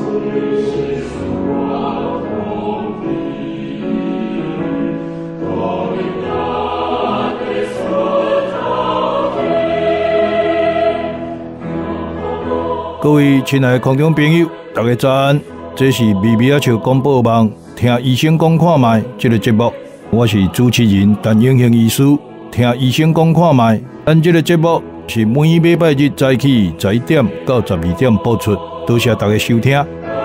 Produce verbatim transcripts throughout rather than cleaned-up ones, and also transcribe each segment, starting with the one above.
各位亲爱的空中朋友，大家早安！这是微微仔笑广播网，听医生讲看卖这个节目，我是主持人陈永兴医师。听医生讲看卖，咱这个节目是每礼拜日早起十一点到十二点播出，多谢大家收听。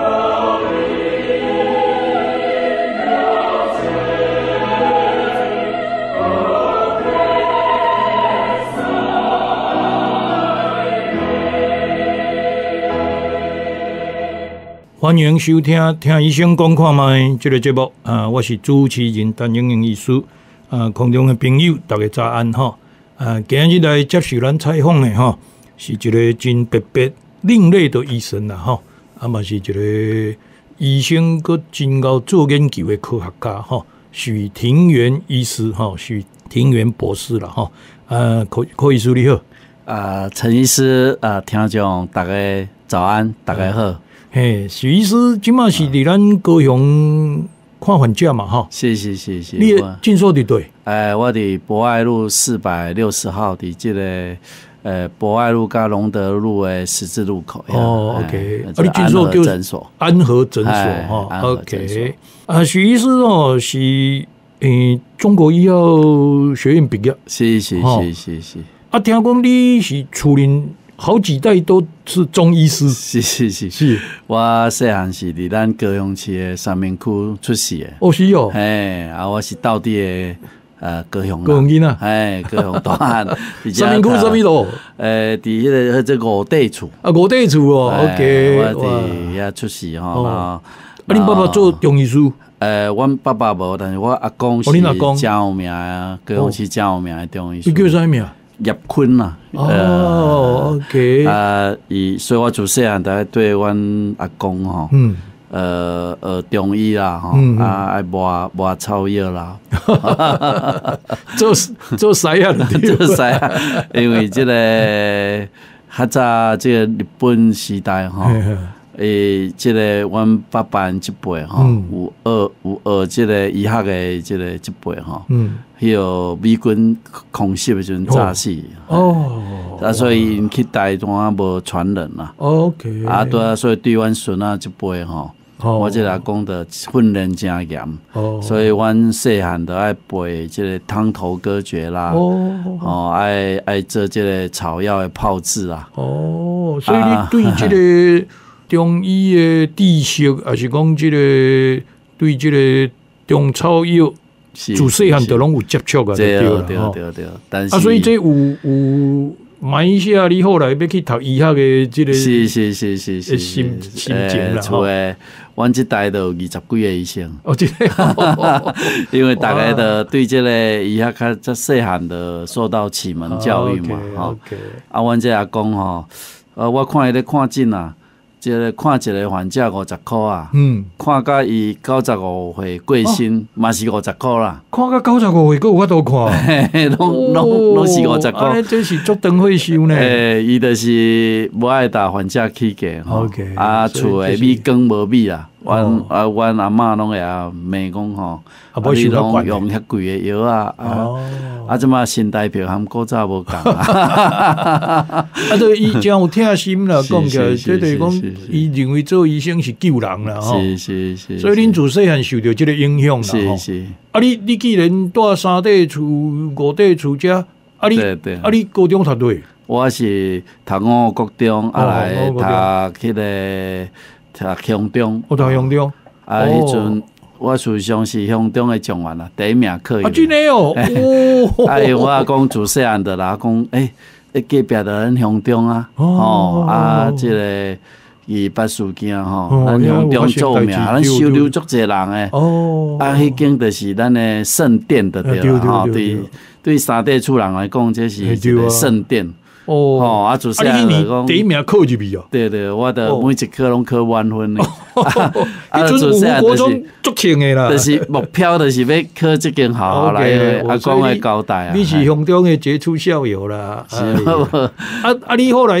欢迎收听《听医生讲看卖》这个节目啊，我是主持人陈永英医师啊，空中的朋友大家早安哈啊，今日来接受咱采访的哈，是一个真特别另类的医生啦哈，啊嘛是一个医生佮真够做研究的科学家哈，许庭元医师哈，许庭元博士啦哈，啊，柯柯医师你好， 啊，陈医师啊，听众大家早安，大家好。嗯嘿，许医师，今嘛是伫咱高雄看患者嘛，哈。 是是是是。 你诊所伫对？ 诶，我伫博爱路四百六十号，伫这个呃博爱路加隆德路的十字路口。 哦 ，OK。啊，你诊所叫诊所安和诊所哈 ，OK。啊，许医师哦是诶中国医药学院毕业。 是是是是是。 啊，听讲你是厝邻。好几代都是中医师， 是是是是。 我细汉是伫咱高雄市的三明区出世的。 哦，是哦。 哎，啊，我是道地的呃高雄人。 高雄人啊。 哎，高雄大汉。 三明区什么路？ 呃，伫迄个这个五地厝。 啊，五地厝哦 ，OK。 我伫遐出世吼。啊， 你爸爸做中医师？ 呃，阮爸爸无，但是我阿公是真有名啊，高雄市真有名的中医师。 你叫啥名？ 叶坤呐， 哦 ，OK， 啊，伊所以我自细汉大概对阮阿公吼，嗯，呃呃中医啦，吼，啊爱抹抹草药啦， 做做啥样？ 做啥样？因为这个较早这个日本时代吼。诶，即个阮爸爸即辈吼，有学有学即个医学的即个即辈吼，嗯，迄个美军空袭的时阵早死哦，啊，所以因去台湾无传人啦 ，OK， 啊，对啊，所以对阮孙仔即辈吼，我即个讲的训练真严，哦，所以阮细汉都爱背即个汤头歌诀啦，哦，哦，爱爱做即个草药的泡制啊， 哦，所以你对即个。中医的知识，还是讲这个对这个中草药，自细汉就拢有接触啊， 对对对对。但是啊，所以这有有埋下你后来要去读医学的这个是是是是是心心情啦。 厝诶，阮这代都有二十几个医生。 哦，这个， 因为大家都对这个医学较较细汉的受到启蒙教育嘛，哈。啊，阮这阿公吼，呃，我看伊咧看诊啊。即个看一个患者五十箍啊，嗯，看到伊九十五岁过身，嘛、哦、是五十箍啦。 看到九十五岁，佫有法度看， 拢拢拢是五十箍。 安尼这是足长岁数呢。 诶，伊就是无爱搭患者起价吼，啊，厝诶米缸无米啦。阮啊，阮阿嬷拢会啊骂讲吼，啊，你拢用遐贵诶药啊，啊，啊，即马身体票含古早无共啊。 啊，这伊真有疼心啦，讲起来，这就是讲，伊认为做医生是救人啦，吼。 是是是。 所以恁自细汉受到这个影响啦， 是是。 啊，你你既然住三地厝、五地厝遮，啊你啊你高中读对？ 我是读五国中，啊来读迄个。读乡中， 我读乡中， 啊，迄阵我事实上是乡中的状元啦，第一名考入。 啊，真诶哦！ 啊，因为我讲自细汉的啦，讲诶，隔壁就咱乡中啊，哦，啊，即个伊捌事件吼，咱乡中著名，咱收留足侪人诶。哦，啊，迄间就是咱诶圣殿的对啦，吼，对对，三地厝人来讲，这是一个圣殿。哦，哦，啊，自细汉就讲第一名考入去哦。 对对，我的每一科拢考满分的。 啊，自细汉就是足轻的啦， 就是目标就是要考这间学校来阿公的交代啊。 你是乡中的杰出校友啦。是啊啊！你后来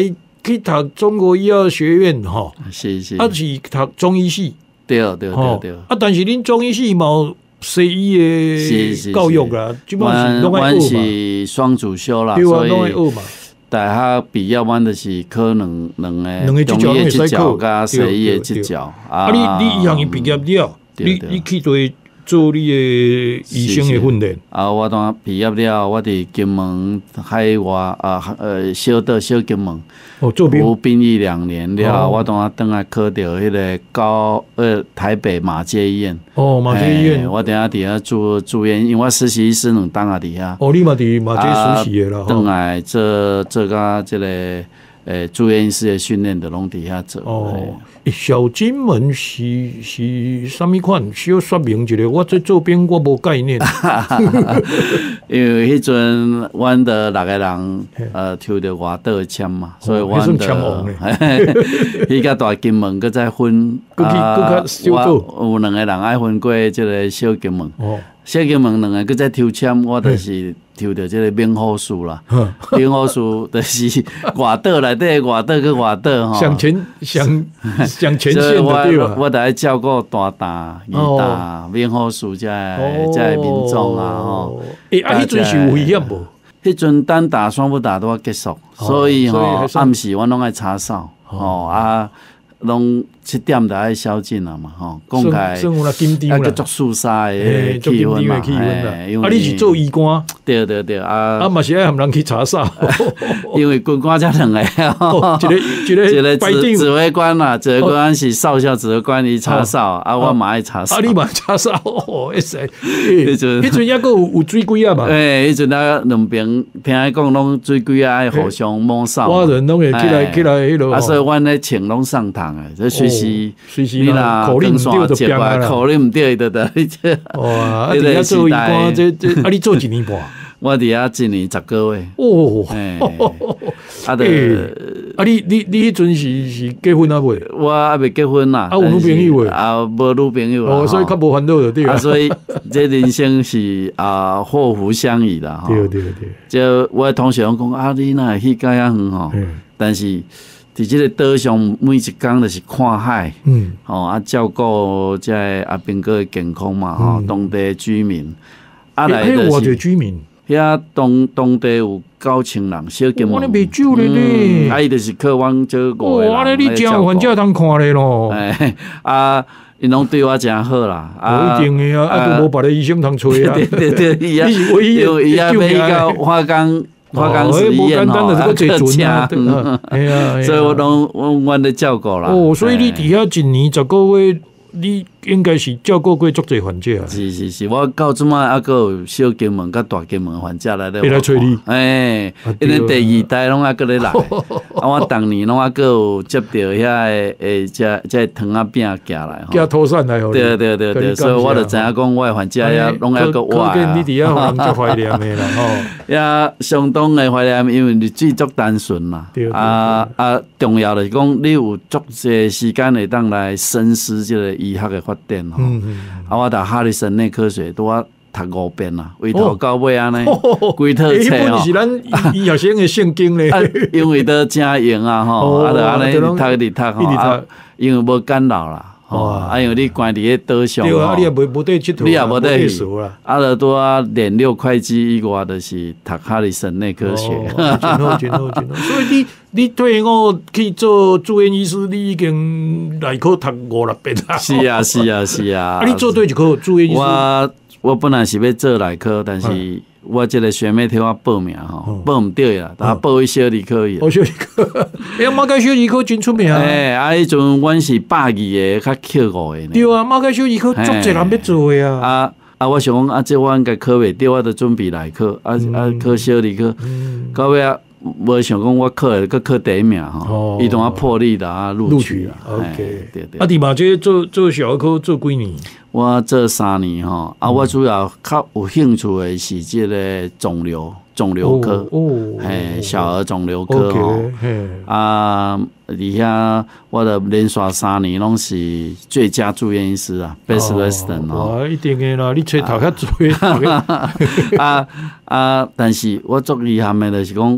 去读中国医药学院吼， 是是， 啊是读中医系， 对对对对。 啊，但是恁中医系冇西医的教育啦，基本上拢爱学嘛。 是双主修啦， 所以拢爱学嘛。 大学毕业完就是考两两个中医的执照加西医的执照。 啊，你你以后伊毕业了，你你去做做你的医生的训练。 啊，我当毕业了，我伫金门海外啊呃小岛小金门。 哦，做兵服兵役两年了，我当下等下考到迄个高呃台北马偕医院。 哦，马偕医院， 我等下底下住住院，因为我实习医师两当下底下。 哦，你嘛伫马偕实习的啦。 等来这这个这个诶住院医师的训练的拢底下做。 哦，小金门是是啥物款？需要说明一下。我这做兵我无概念。 因为迄阵阮的六个人呃抽着外岛的签嘛，所以阮的迄个大金门搁再分啊，我有两个人爱分过即个小金门。小金门两个搁再抽签，我就是抽着即个闽好书啦。闽好书就是外岛内底外岛去外岛吼， 上前上上前线的对吧？ 我得照顾大大、二大、闽好书遮遮民众啊吼。 诶，啊，迄阵是有危险无？ 迄阵单打双不打都要结束，所以吼暗时阮拢爱查哨吼啊。拢七点就爱宵禁啦嘛，吼，讲起来啊，叫做肃杀的气氛嘛，啊， 你是做医官？ 对对对，啊， 啊嘛是爱含人去查哨， 因为军官才两个， 一个一个一个指指挥官啦，指挥官是少校指挥官，伊查哨，啊，我嘛爱查哨， 啊，你嘛查哨，哦，会使，迄阵迄阵抑个有有水鬼啊嘛， 诶，迄阵啊两边听讲拢水鬼啊，爱互相摸哨， 我人拢会起来起来迄落， 啊，所以阮咧请拢上堂。这随时， 随时你若口令唔对就变啦， 口令唔对的的。 哇！啊，伫遐做医官，这这啊，你做一年半？ 我伫遐一年十个月。 哦，啊，对，啊，你你你迄阵是是结婚啊未？ 我还未结婚啦。 啊，有女朋友诶？ 啊，无女朋友啦。 哦，所以较无烦恼的对啊。所以这人生是啊，祸福相依啦。 对对对。 就我同学讲啊，你那去介遐远吼，但是。伫即个岛上，每一工就是看海，嗯，吼啊，照顾即个阿兵哥的健康嘛，吼、嗯，当地居民， 啊来就是居民， 遐当当地有九千人，小金门， 我咧袂少咧咧， 啊，伊就是靠阮这五个人， 哇，你真有番才通看咧咯， 哎，啊，因拢对我真好啦， 啊，一定诶啊，啊，都无别个医生通吹啊， 对对对，伊啊，因为伊啊，要到花岗。花岗石医院吼，啊，客车，所以我拢我阮咧照顾啦。 哦，所以你伫遐一年十个月，你应该是照顾过足侪患者啊。 是是是，我到即摆还佫有小金门甲大金门患者来咧。 来找你， 哎，因为第二代拢还佫咧来，啊，我逐年拢还佫有接到遐诶诶，这这糖仔饼寄来， 寄土产来， 对对对对，所以我就知影讲，我诶患者遐拢还佫活啊。 可见你伫遐互人足怀念诶啦，吼。 也相当诶怀念，因为日子足单纯嘛。啊啊，重要就是讲，你有足侪时间会当来深思即个医学诶发展吼。啊，我读哈里森内科学拄啊读五遍啦，从头到尾安尼，规套册吼。迄是咱医学生诶圣经咧。 因为都真用啊吼，啊，就安尼读一直读吼，因为无干扰啦。哦，啊，因为你关伫迄岛上， 对啊，你也无无得佚佗， 你也无得去，啊，就拄啊练六会计以外，就是读哈里森内科学， 真好，真好，真好。所以你你退伍去做住院医师，你已经内科读五六遍啦。 是啊，是啊，是啊。 啊，你做对一科住院医师？ 我我本来是要做内科，但是。我这个学妹替我报名吼，报唔对啦，他报去小儿科去。 哦，小儿科，哎，马偕小儿科真出名啊！ 哎，啊，迄阵阮是百二个，较扣五个呢。 对啊，马偕小儿科足侪人要做的啊。 啊啊，我想讲啊，这我应该考袂到，我就准备来考，啊啊，考小儿科，到尾啊，无想讲我考会，佮考第一名吼，伊同我破例的啊，录取啦。 OK，对对。啊，伫马偕做做小儿科做几年？ 我做三年吼，啊，我主要较有兴趣的是这个肿瘤肿瘤科，嘿，小儿肿瘤科吼，啊，伫遐我的连续三年拢是最佳住院医师啊 ，Best Resident 哦，哇，一定的啦，你吹头较多啊啊！但是我足遗憾的就是讲，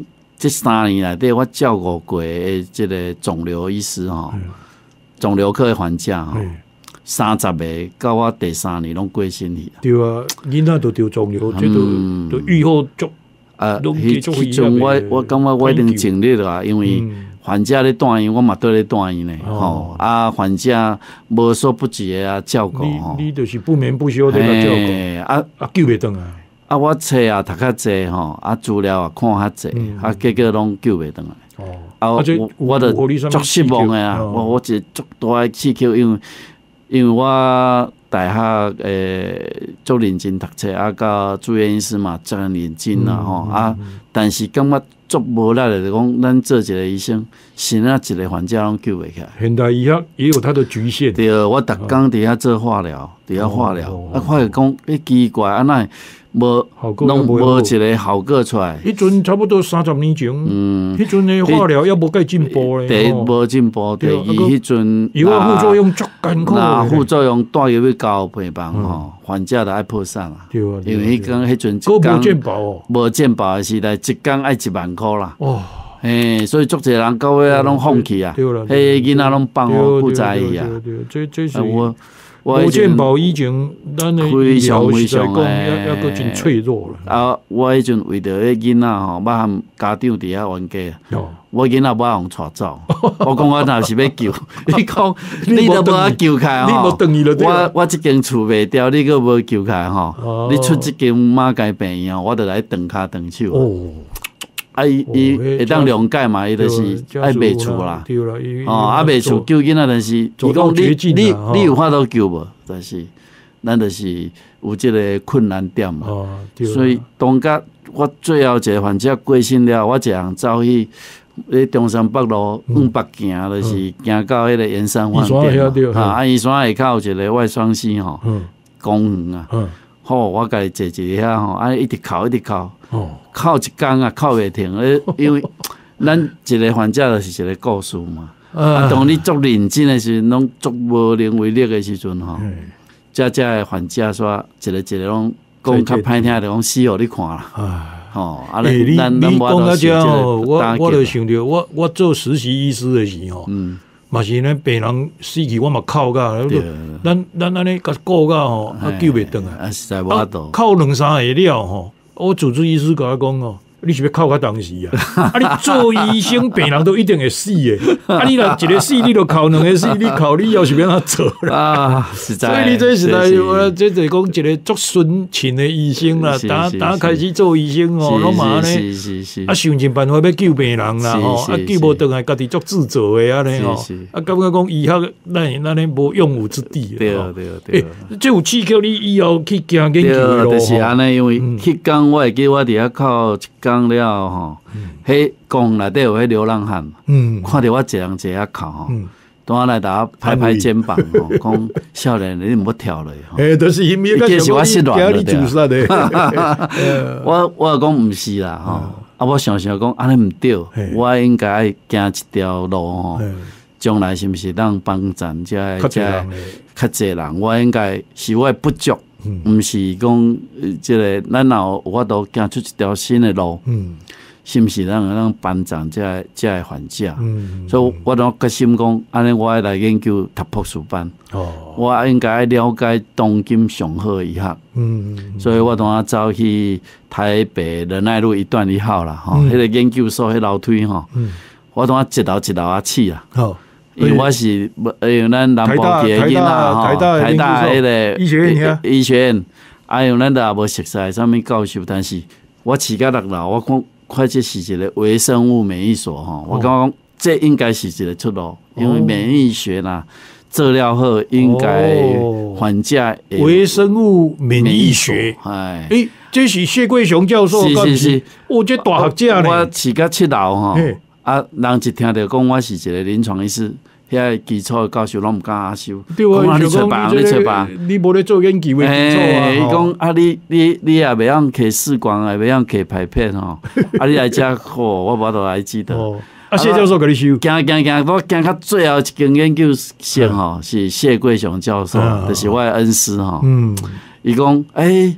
这三年内底我照顾过的这个肿瘤医师吼，肿瘤科的患者吼，三十个到我第三年拢过身去。 对啊，囡仔都得肿瘤，这都都预后足。 啊，迄迄阵我我感觉我一定尽力了啊，因为患者咧住院，我嘛对咧住院呢，吼啊，患者无所不及的啊照顾吼。 你就是不眠不休的照顾，啊啊救袂动啊。 啊，我册啊读较济吼，啊资料啊看较济，啊结果拢救袂动来。哦，啊我我著足失望的啊，我我一足大的刺激，因为因为我。大学诶，足认真读册，啊，甲住院医师嘛，真认真啦吼、嗯、啊！但是感觉足无力的，就讲咱做一个医生，是哪一个患者拢救袂起来。 现代医学也有它的局限。 对，我逐工伫遐做化疗，伫遐化疗，啊，发现讲，诶，奇怪，安那无拢无一个效果出来。 迄阵差不多三十年前，嗯，迄阵的化疗也无介进步咧。 第一無進步，第二迄陣有啊副作用足艱苦。 那副作用帶入去交陪伴吼，患者就愛破產啊。因為迄工迄陣一工無健保哦，無健保的時代，一工愛一萬塊啦。哦，嘿，所以足儕人到尾啊攏放棄啊，迄囡仔攏放互不在意啊。 這這是我。無健保以前，咱的醫療實在講，也也個真脆弱了。 啊，我迄陣為着迄囡仔吼，我含家長佇遐冤家，我囡仔我互帶走。我講我若是要救，你講你都無法救開吼。我我即間厝賣掉，你個無救開吼。你出即間馬街病院，我就來斷骹斷手。啊，伊伊會當諒解嘛，伊就是愛賣厝啦，哦，啊賣厝救囡仔，但是伊講你你你有法度救無？但是咱就是有即個困難點嘛，所以當甲我最後一個患者過身了，我一人走去咧中山北路往北行，就是行到迄個圓山飯店嘛，啊，圓山下口有一個外雙溪吼公園啊，好，我家己坐一下吼，啊一直哭一直哭。哭一工啊，哭袂停，因為咱一個患者就是一個故事嘛。啊，當你足認真的時陣，攏足無能為力的時陣吼，遮遮的患者說一個一個攏講較歹聽，就講死互你看啦。吼，啊，咱咱咱我都是我我就想着，我我做實習醫師的時候，嗯，嘛是咱病人死去，我嘛哭甲，咱咱安尼甲顧甲吼，啊救袂轉啊， 實在無法度， 哭兩三下了吼。我主治醫師甲我講哦，你是要哭到當時啊？啊，你做醫生，病人都一定會死的。啊，你若一個死，你就哭兩個死，你哭你要是要安怎做啦？啊，實在。所以你這時代，我這就講一個足純情的醫生啦。打打開始做醫生哦，攏嘛呢，啊想盡辦法要救病人啦，吼，啊救無倒來，家己足自責的安尼吼，啊感覺講醫學咱咱呢無用武之地。 對對對。 誒，這有刺激你以後去行研究的路。 就是安尼，因為迄工我會記我佇遐哭一工了吼，迄公內底有迄流浪漢，看到我一人坐遐哭吼，當我來打拍拍肩膀吼，講少年你毋好跳落吼。 誒，就是因為其實我失戀了對。我我講毋是啦吼，啊我想想講安尼毋對，我應該愛行一條路吼，將來是毋是當幫咱遮遮較濟人，我應該是我不足。毋是講即個，咱若有法度行出一條新的路，嗯、是毋是咱咱幫助即個即個患者？嗯、所以我都決心講，安尼我愛來研究讀博士班，哦、我應該愛了解當今上好醫學。嗯、所以我當下走去台北仁愛路一段一號啦，吼、嗯，迄、那個研究所迄樓梯吼，嗯、我當下一樓一樓啊試啦。哦因為我是，因為咱南部嘅囡仔吼，台大迄個醫學院，醫學院，啊，因為咱都也無熟悉啥物教授，但是我起到六樓，我看看這是一個微生物免疫所吼，我感覺講這應該是一個出路，因為免疫學啦，做了好應該患者微生物免疫學，哎，誒，這是謝貴雄教授， 是是是， 我這大學者呢， 我起到七樓吼。啊，人一聽到講我是一個臨床醫師，遐基礎的教授攏毋敢收。 對啊，你找別，你找別，你無咧做研究的基礎啊。 伊講啊，你你你也袂曉摕視光，也袂曉摕拍片吼。啊，你來遮好，我無都來記得。 啊，謝教授甲你收。 行行行，我行到最後一間研究室吼，是謝貴雄教授，就是我的恩師吼。嗯。伊講，誒。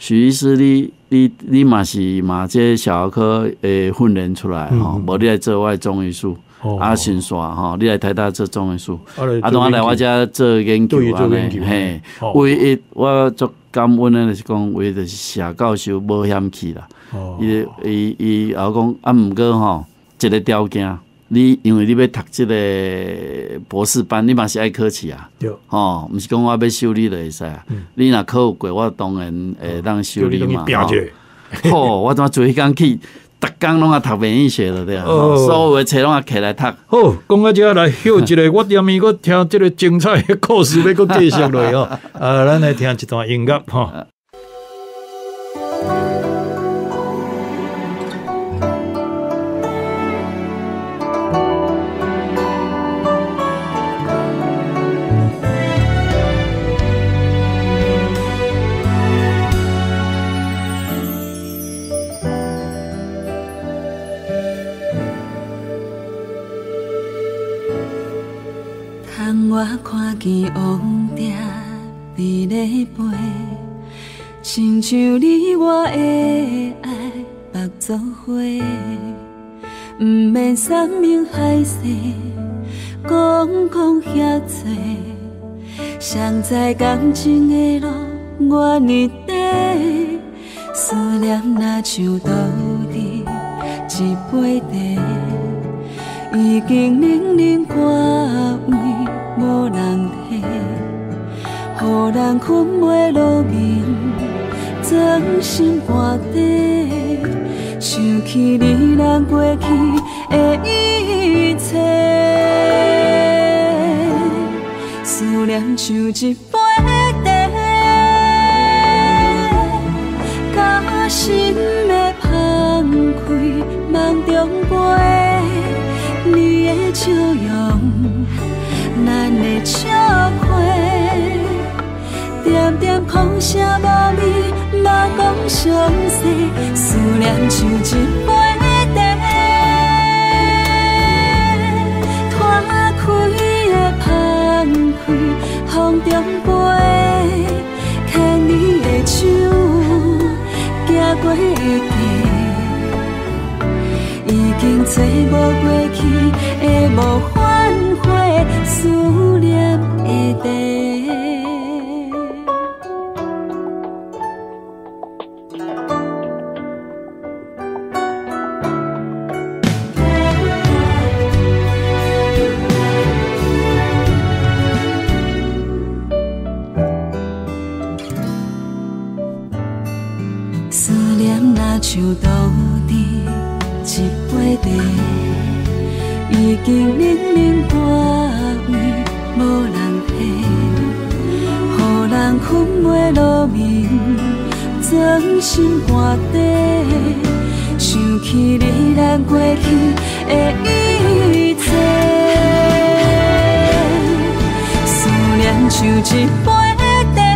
许医师，你你你嘛是嘛这小儿科诶训练出来吼，无、嗯、你来做我中医术，哦、啊先线吼，你来台大做中医术，啊，当然来我遮做研究安尼，嘿，唯一我足感恩的就是讲，唯一就是谢教授无嫌弃啦，伊伊伊也讲啊，毋过吼，一个条件。你因为你要读这个博士班，你嘛是爱考试啊，吼，毋是讲我要收你就会使啊。嗯、你若考有过，我当然会当收你嘛。好，我怎做迄工去，逐工拢啊读免疫学了对啊，哦、所有的册拢啊起来读。 好，讲到这来休一个，我踮伊搁听这个精彩的故事，要搁继续落哦。啊，咱来听一段音乐吼。 我看见王爹伫咧飞，亲像你我的爱目作花，毋免山盟海誓，讲讲遐多，谁知感情的路我日底，思念若像倒伫一杯茶，已经冷冷寒位。无人替，予人困袂落眠，钻心肝底，想起你咱过去的一切，思念像一杯茶，甲心要放开，梦中飞，你的笑容。咱的笑花，点点空声无味，莫讲详细，思念像一杯茶，摊开的放开，风中飞，牵你的手，行过的街，已经找无过去的无反悔。思念的地，思念若像倒伫一杯茶，已经冷冷寒。无人替，予人困袂落眠，钻心肝底，想起你咱过去的一切，思念像一杯茶，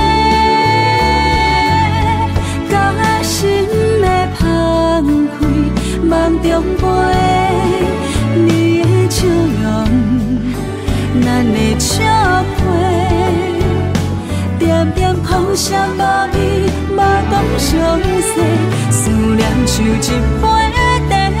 甲心要放开，梦中飞，你的笑容。咱的笑花，点点空声无味，莫讲详细，思念像一杯茶，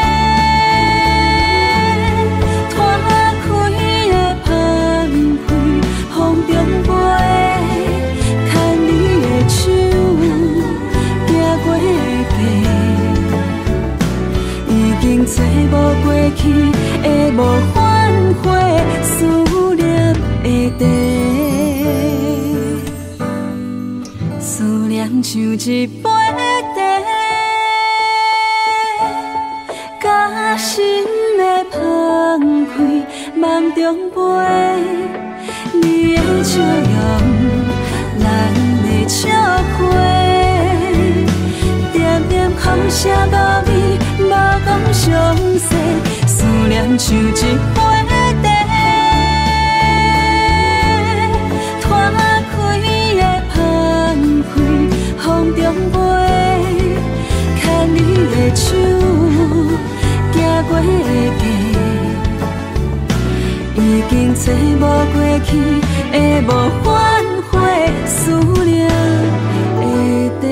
摊开的放开，风中飞，牵你的手，行过的街，已经找无过去的无反悔。思念的地，思念像一杯茶，甲心要放开，梦中飞，你的笑容，咱的笑花，点点空声无味，莫讲详细，思念像一杯茶。摊开的放开，风中飞，牵你的手，行过的街，已经找无过去的无反悔，思念的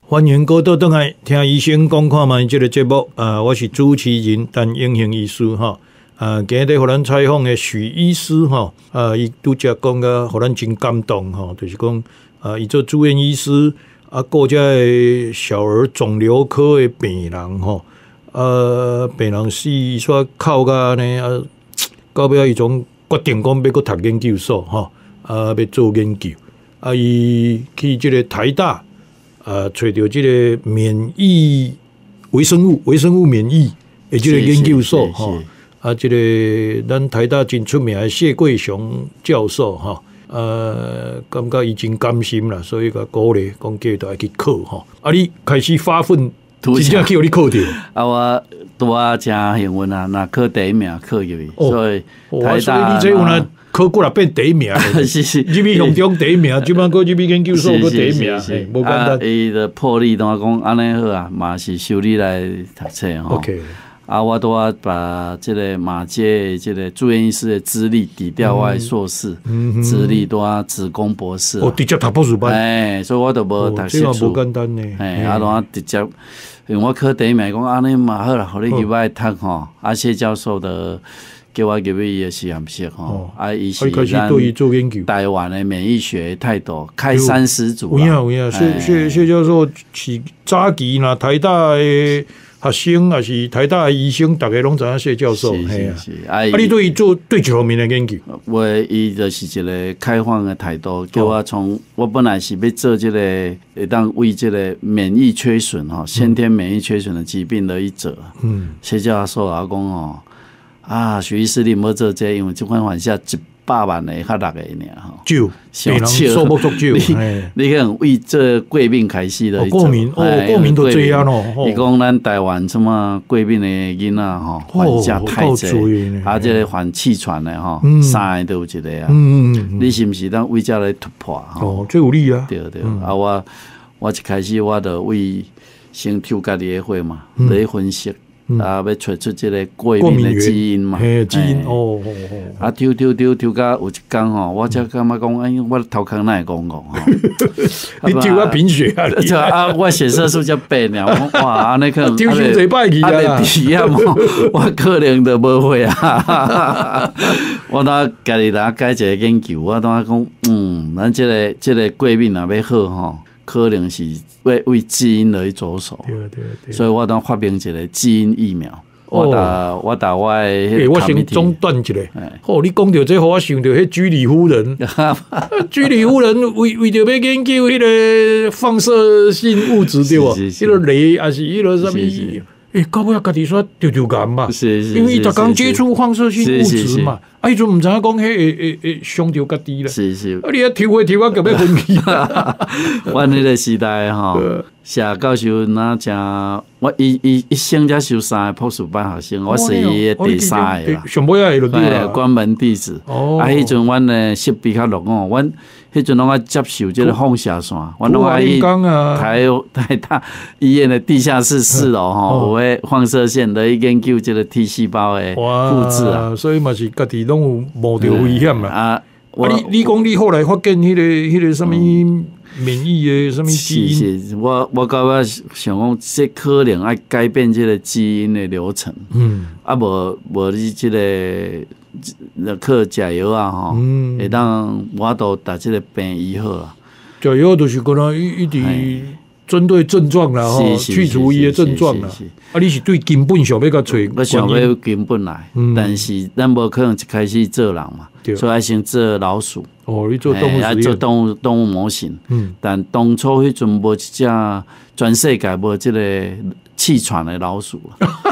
欢迎各位倒来听医生讲看卖这个节目。呃，我是主持人陈永兴医师哈。呃，今日互咱采访的许医师哈，呃，伊拄则讲个，互咱真感动哈，就是讲，呃，伊做住院医师，啊，顾遮个小儿肿瘤科的病人哈，呃，病人是煞靠个呢，啊，到尾伊种决定讲要搁读研究所哈，啊，要做研究，啊，伊去即个台大。呃，找到这个免疫微生物、微生物免疫的这个研究所哈，啊，这个咱台大真出名的谢桂雄教授哈，呃，感觉已经甘心了，所以个鼓励讲叫他去考哈。啊，你开始发奋，真正去互你考到。 啊，我拄啊真幸运啊，那考第一名考入去， 哦、 所以台大、哦、所以你这有那。考过来变第一名， 是是， 入去雄中第一名，即摆过入去研究所过第一名，无简单。 啊，伊的破例，当讲安尼好啊，嘛是收你来读册吼。 OK， 啊，我都要把这个马街这个住院医师的资历抵掉我的硕士，嗯、资历都要职工博士。 哦，直接读博士班。 哎，所以我都无读硕士。 这无简单呢。 哎，啊，都要直接，因为我考第一名，讲安尼嘛好啦，互你入来读吼。啊，谢教授的。叫我入去伊个实验室吼，啊，伊是咱台湾的免疫学态度开三十组啦。 有影有影，谢谢谢教授是早期呐，台大的学生还是台大的医生，大家拢知影谢教授。 是是是， 啊，你对伊做对这方面的研究？ 我伊就是一个开放的态度，叫我从我本来是要做这个会当为这个免疫缺损吼，先天免疫缺损的疾病的一者。嗯，谢教授啊讲吼。啊，许医师你莫做这，因为即款患者一百万个较六个尔吼， 少，病人数目足少。 你你可能为这过敏开始的过敏，哦，过敏都这样咯。 伊讲咱台湾什么过敏的囡仔吼，患者太侪，啊，这个患气喘的吼，三个都有一个啊。嗯嗯你是毋是当为这来突破吼？ 哦，最有利啊。 对对，啊，我我一开始我就为先抽家己的血嘛，来分析。啊，要找出这个过敏的基因嘛？ 基因哦哦哦。啊，抽抽抽抽到有一天吼，我才感觉讲，哎，我头壳哪会讲讲吼？ 你抽啊贫血啊？ 啊，我血色素才八呢，哇，安尼可能抽伤侪歹去啊！鼻啊，我可能都无会啊。我当家己来改一个研究，我当讲，嗯，咱这个这个过敏啊要好吼。可能是为为基因来着手， 对对对， 所以我当发明一个基因疫苗。我打我打我诶，我先中断一下。哦，你讲到这，我想到迄居里夫人，居里夫人为为着要研究迄个放射性物质对吧？迄个镭还是迄个什么？诶，到尾家己说丢丢癌嘛，因为逐工接触放射性物质嘛，啊，伊阵毋知影讲迄会会会伤着家己啦。 是是， 啊，你啊抽血抽啊，个要分去。 阮迄个时代吼，谢教授那真，我一一一生才收三个博士班学生，我是伊第三个啦， 上尾啊， 哎，关门弟子。哦，啊，迄阵阮诶设备较落哦，阮。迄阵拢爱接受这个放射线，我拢爱去台台大医院的地下室四楼吼，有诶放射线来研究这个 T 细胞诶复制啊， 所以嘛是家己拢有冒着危险啦。 啊， 你你讲你后来发现迄个迄个什么免疫诶什么基因？ 是是，我我感觉想讲，这可能爱改变这个基因的流程。嗯，啊无无你这个。靠食药啊吼，会当我都把这个病医好啦。 食药就是可能一一直针对症状啦吼，去除伊的症状啦。啊，你是对根本上要甲找， 我想要根本来，但是咱无可能一开始做人嘛，所以先做老鼠。 哦，你做动物实验， 做动物动物模型。嗯，但当初迄阵无一只全世界无这个气喘的老鼠。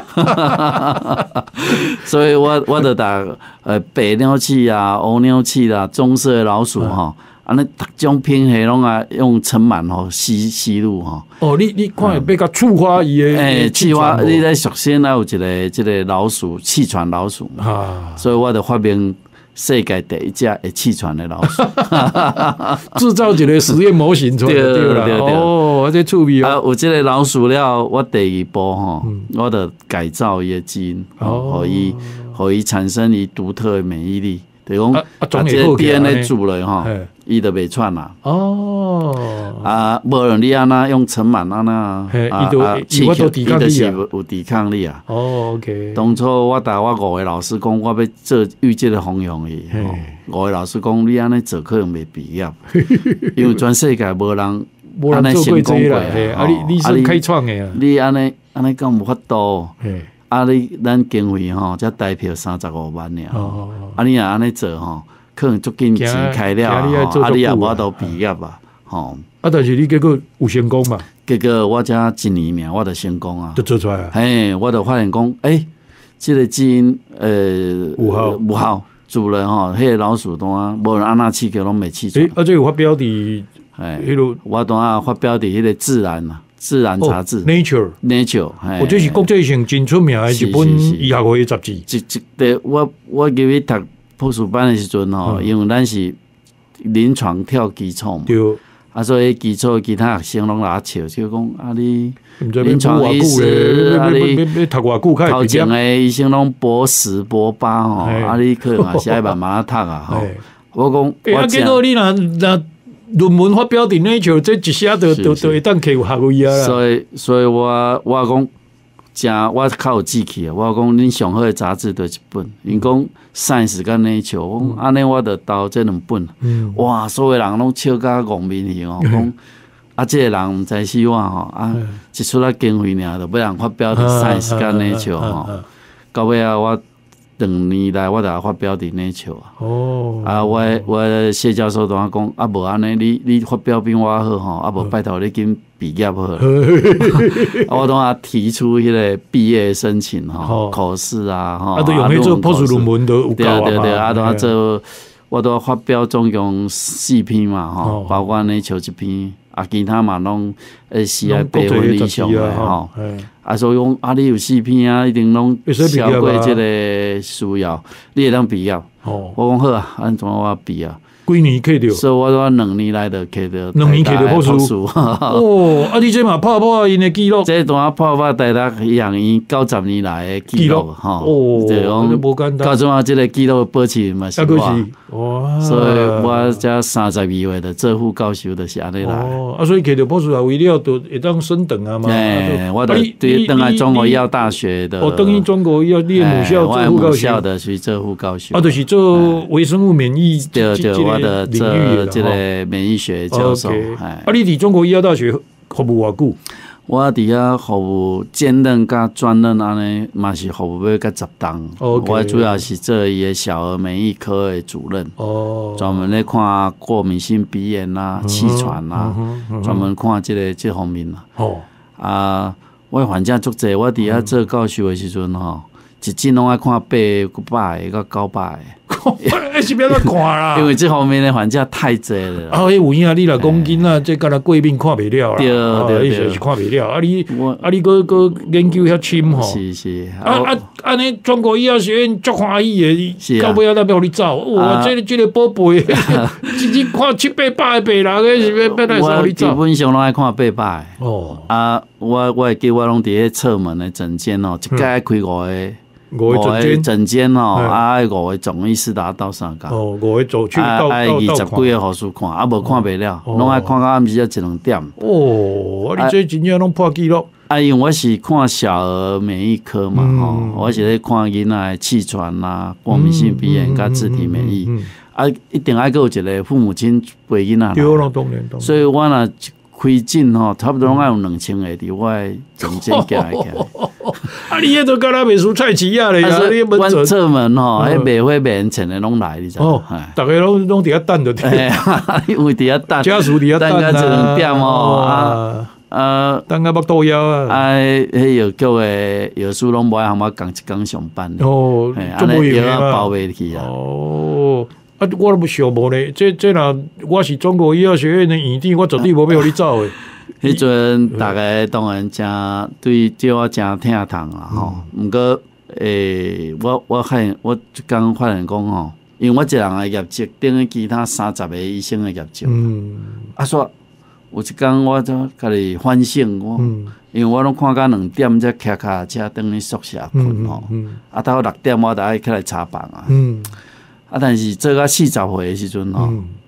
所以我我就打呃白鸟气啊、乌鸟气啦、棕色的老鼠哈，安尼各种品系拢啊用尘螨吼吸吸入吼。 哦，你你看要甲触发伊的诶气化，你在首先啊有一个这个老鼠气喘老鼠嘛，所以我就发明。世界第一只会气喘的老鼠， 制造一个实验模型出来对啦。哦，这趣味啊！有这个老鼠了，我第二步吼，我得改造伊的基因，哦，可以可以产生伊独特的免疫力。对讲，啊，这 D N A 组了哈， 伊就袂喘啦。 哦， 啊，无论你安那用尘螨安那，啊啊，气球伊就是有抵抗力啊。 哦 ，OK。 当初我带我五个老师讲，我要做预计的方向去，五个老师讲你安尼做可能袂毕业，因为全世界无人安尼成功过啊。你你是开创的啊？ 你安尼安尼讲无法度。啊，你咱经费吼，才台票三十五万尔。哦，啊，你若安尼做吼，可能足紧钱开了，啊，你也无法度毕业啊，吼。 啊，但是你结果有成功嘛？ 结果我才一年命，我就成功啊， 就做出来啊。 嘿，我就发现讲，诶，这个基因呃有效有效，主人吼，迄个老鼠单无人安那气球拢袂气出。 诶，啊，这有发表伫， 哎，迄个我当下发表伫迄个自然啊。自然杂志 ，Nature Nature， 我这是国际性真出名的一本医学会杂志。 一一个我我入去读博士班的时阵吼，因为咱是临床跳基础嘛， 对， 啊，所以基础其他学生拢来笑，就讲啊你临床医师，啊你读偌久开头前的医生拢博士博八吼，啊你可能也是爱慢慢读啊吼。我讲， 啊，结果你若若。论文发表伫 Nature， 这一写就就就会当摕有学位啊啦。 所以，所以我我讲，真我较有志气啊！我讲恁上好的杂志就一本，因讲 Science 甲 Nature， 我讲安尼我就投这两本。嗯、哇！所有人拢笑甲戆面去哦，讲啊，这个人毋知死我吼啊，一出来经费尔，就要人发表伫 Science 甲 Nature 吼。到尾啊，我。两年来，我就发表伫 Nature 啊。哦。啊，我我谢教授同我讲，啊，无安尼，你你发表比我好吼，啊，无拜托你紧毕业好。啊，我当下提出迄个毕业申请吼，考试啊，吼。 啊，都用去做博士论文都有够啊。 对对对，啊，当下做，我都发表总共四篇嘛，吼，包括 Nature 一篇。啊，其他嘛拢诶是爱八分以上诶吼，啊，所以讲啊，你有四篇啊，一定拢超过即个需要，你会当毕业。我讲好啊，安怎我毕业？ 几年考着？ 所以我说两年来就考着， 两年考着博士。哦，啊，你这嘛破破因的记录？ 这段破破台大医学院九十年来的记录吼。哦，就讲到阵啊，这个记录保持嘛是我。哇！所以我才三十二岁的做副教授就是安尼来。 哦，啊，所以考着博士学位了，就会当升等啊嘛。 哎，我对对，等来中国医药大学的。 哦，等于中国医药你母校做副教授的，去做副教授。 啊，就是做微生物免疫。 对对，我的这这个免疫学教授。 啊，你伫中国医药大学服务偌久？ 我伫遐服务兼任甲专任安尼，嘛是服务要甲十档。我主要是做伊个小儿免疫科的主任，专门咧看过敏性鼻炎啦、气喘啦，专门看即个这方面啦。哦，啊，我患者足济，我伫遐做教授的时阵吼，一季拢爱看八九百个到九百个。 那是不要看啦， 因为这方面的患者太济了。 啊，迄有影你若讲囡仔，这敢若过敏看袂了啦。 对对对， 是看袂了。啊，你啊，你搁搁研究遐深吼。 是是。 啊啊，安尼中国医药学院足欢喜的，到尾啊，那要互你走。哇，这个这个宝贝，一日看七八百个病人，个是要要来互你走。 我基本上拢爱看八百个。哦。啊，我我会记我拢伫迄侧门的诊间哦，一届开五个。 五个诊间哦，啊，五个总医师达到三工。 哦，五个走去到到二十几个护士看，啊，无看袂了，拢爱看到暗时啊一两点。 哦，啊，你这真正拢破纪录。 啊，因为我是看小儿免疫科嘛，吼，我是咧看囡仔的气喘啦、过敏性鼻炎甲自体免疫，啊，一定爱有一个父母亲陪囡仔。 对咯，当然当然。 所以我若开诊吼，差不多拢爱有两千个伫我的诊间行来行。 啊！你迄都敢若袂输菜市啊咧？啊， 你阮侧门吼，迄卖花卖钱的拢来，你知？哦， 大家拢拢伫遐等着听， 因为伫遐等， 家属伫遐等啊，一两点哦，啊，呃， 等下要倒腰啊！ 啊，迄药局的药师拢无爱和我共一工上班哦， 安尼药啊包袂去啊。 哦，啊，我都不想无咧，这这若我是中国医药学院的院长，我绝对无要互你走诶。 迄阵大家当然真对对我真疼痛啦吼，毋过诶，我我发现我刚发现讲吼，因为我一人的业绩等于其他三十个医生的业绩，嗯，啊说有一天我就家己反省我，因为我拢看到两点才骑脚车等于宿舍困吼，啊到六点我就爱起来查房啊，啊但是做到四十岁的时阵吼。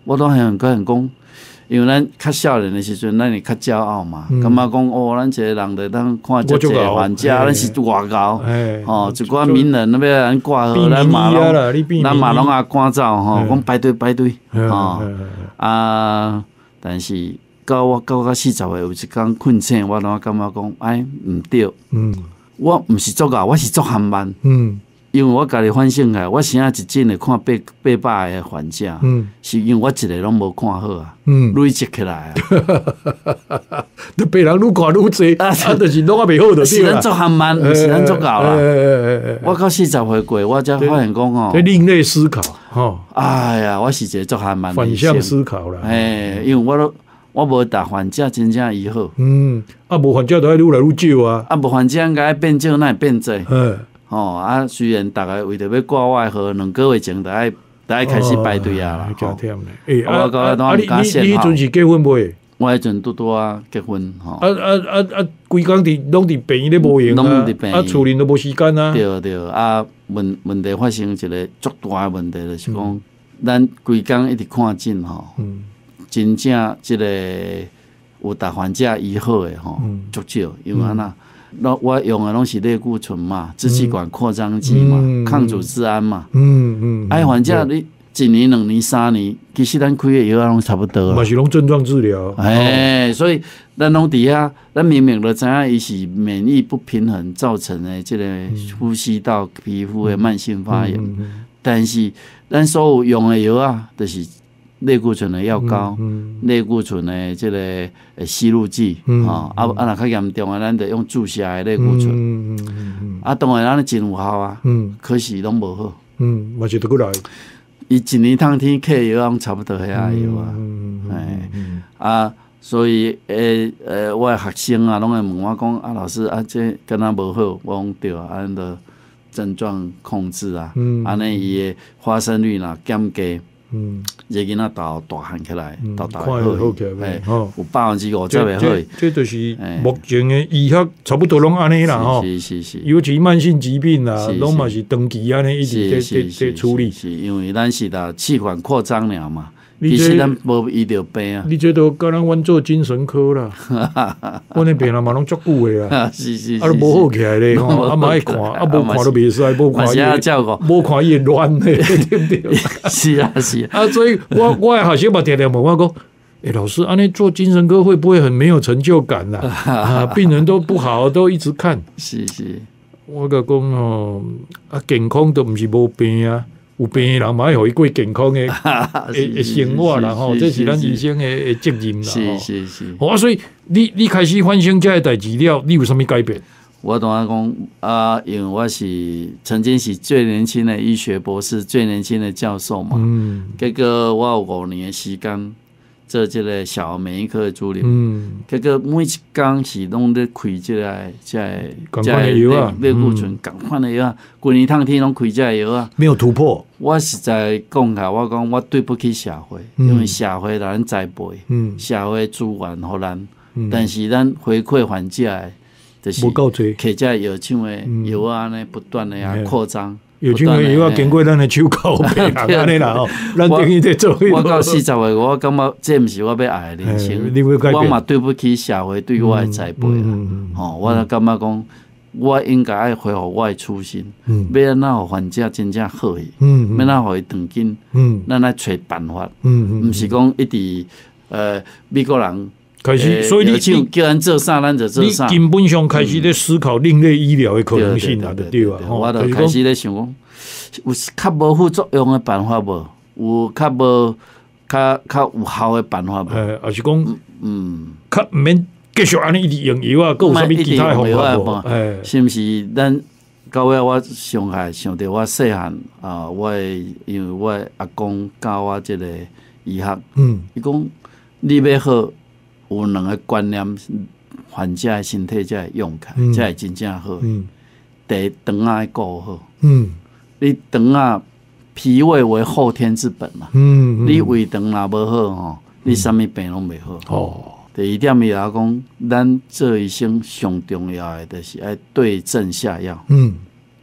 我都很个人讲，因为咱较少年的时阵，咱会较骄傲嘛，感觉讲哦，咱一个人就当看遮济患者，咱是外高，哦，一寡名人那边咱挂号，咱嘛拢，咱嘛拢啊赶走吼，讲排队排队，哦啊，但是到我到到四十岁有一天困醒，我拢感觉讲，哎，毋对，嗯，我毋是作嘔，我是作含慢，嗯。因为我家己反省下，我生啊一阵会看八八百个患者，嗯，是因为我一个拢无看好啊，嗯，累积起来啊， 都别人愈看愈济，啊，就是拢啊袂好就对啦。 是咱作含慢，毋是咱作搞啦。我到四十岁过，我才发现讲吼， 另类思考，吼， 哎呀，我是一个作含慢， 反向思考啦。 哎，因为我都我无达患者真正医好， 嗯，啊，无患者都爱愈来愈少啊， 啊，无患者应该变少，那会变济，嗯。哦啊，虽然大家为着要挂我的号，两个月前就爱就爱开始排队啊啦。 真忝咧！哎，啊啊，你你你迄阵是结婚未？ 我迄阵拄拄啊结婚吼。 啊啊啊啊！规工伫拢伫病院咧无闲啊，啊，厝里都无时间啊。 对对啊，问问题发生一个足大的问题，就是讲咱规工一直看诊吼，真正即个有达患者医好的吼，足少，因为安那。我用的拢是类固醇嘛，支气管扩张剂嘛，嗯、抗组织胺嘛。嗯嗯。哎、嗯，反正你一年、两年、三年，其实咱开的药拢差不多。 嘛是拢症状治疗。 哎，所以咱拢底下，咱明明就知影伊是免疫不平衡造成的这个呼吸道、皮肤的慢性发炎，嗯嗯嗯、但是咱所有用的药啊，就是。类固醇的药膏，类固醇的这个吸入剂，啊啊啊！若较严重的，咱就用注射的类固醇。啊，当然咱真有效啊，可是拢无好。 嗯，嘛是得过来。 伊一年通天客药拢差不多遐药啊，哎啊，所以诶诶，我的学生啊，拢会问我讲啊，老师啊，这敢若无好，我讲对啊，安的症状控制啊，安尼伊的发生率若减低。嗯，这囡仔大大汉起来，大大好，哎，有百分之五才会好。 这就是目前的医学差不多拢安尼啦，吼。 是是是。 尤其慢性疾病啦，拢嘛是长期安尼一直在在在处理。 是因为咱是啦气管扩张了嘛，其实咱无医着病啊。 你这都敢若阮做精神科啦，阮那病人嘛拢足久的啊， 是是是， 啊都无好起来咧，吼，啊嘛爱看，啊无看都袂使，无看伊，无看伊乱咧，对不对？ 是啊是。 啊，所以我我的学生嘛，常常问我讲，哎，老师，安尼做精神科会不会很没有成就感啦？啊，病人都不好，都一直看。 是是， 我甲讲哦，啊，健康都毋是无病啊，有病的人嘛要互伊过健康的的生活啦，吼，这是咱医生的责任啦。 是是是。 啊，所以你你开始反省这些代志了，你有啥物改变？ 我同他讲啊，因为我是曾经是最年轻的医学博士，最年轻的教授嘛。嗯。结果我有五年的时间做这个小儿免疫科的主任。嗯。结果每一天是拢在开这个这个这个类固醇共款的药啊，规年通天拢开这个药啊。 没有突破。 我实在讲下，我讲我对不起社会，嗯、因为社会让咱栽培，嗯、社会资源互咱，嗯、但是咱回馈患者的。就是摕遮药厂的药啊，呢不断的啊扩张， 药厂的药啊经过咱的手口病人安尼啦吼，咱等于在做。 我到四十岁，我感觉这毋是我要爱的人生，我嘛对不起社会对我的栽培啦。吼，我就感觉讲，我应该爱恢复我的初心，要安怎互患者真正好去，要安怎互伊长紧，咱来找办法，毋是讲一直呃美国人。 开始，所以你叫人做啥，咱就做啥。 你根本上开始在思考另类医疗的可能性啦，对吧？ 我就开始在想讲，有较无副作用的办法无？有较无较较有效的办法无？ 诶，还是讲，嗯，较毋免继续安尼一直用药啊，佮有啥物其他的方法无？ 诶，是毋是？咱到尾我上海想到我细汉啊，我因为我阿公教我即个医学，嗯，伊讲你要好。有两个观念，患者的身体才会用开，才、嗯、会真正好。嗯、第一，肠仔要顾好。嗯、你肠仔脾胃为后天之本嘛。嗯嗯、你胃肠若无好吼，你啥物病拢袂好。哦、第二點伊也講，咱做醫生上重要的就是要對症下藥。嗯、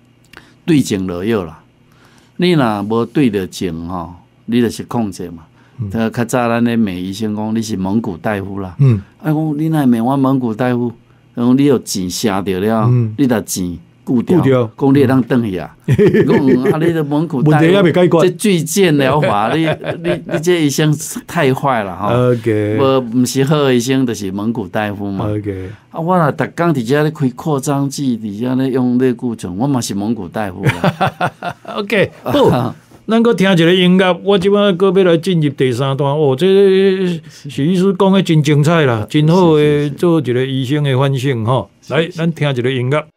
對症落藥啦。你若無對着症吼，你就是控制嘛。 他较早咱咧美医生讲你是蒙古大夫啦， 嗯， 啊讲你哪会问我蒙古大夫？讲你有钱写着了， 嗯、 你把钱顾掉， 顾掉讲你会当转去啊。讲啊，你的蒙古大夫这巨剑疗法，你你你这医生太坏了哈。 OK， 无不是好医生，就是蒙古大夫嘛。 OK， 啊，我若逐工伫遮咧开扩张剂，伫遮咧用类固醇，我嘛是蒙古大夫啦。 OK， 好。咱搁听一个音乐，我即摆搁要来进入第三段。哦，这许医师讲的真精彩啦，真好诶，做一个医生的反省吼。来，咱听一个音乐。